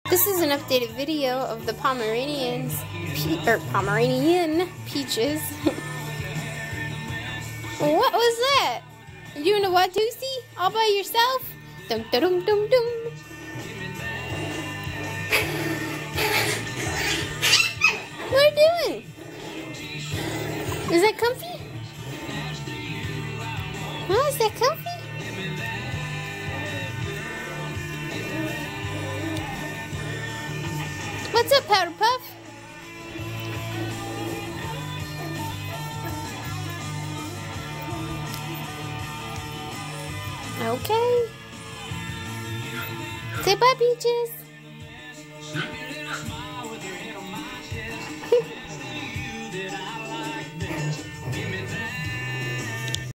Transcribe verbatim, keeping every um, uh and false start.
This is an updated video of the Pomeranians, Pe or Pomeranian Peaches. What was that? You doing a Watusi all by yourself? Dum dum dum dum dum. What are you doing? Is that comfy? Huh? Is that comfy? What's up, Powder Puff? Okay. Say bye, Peaches.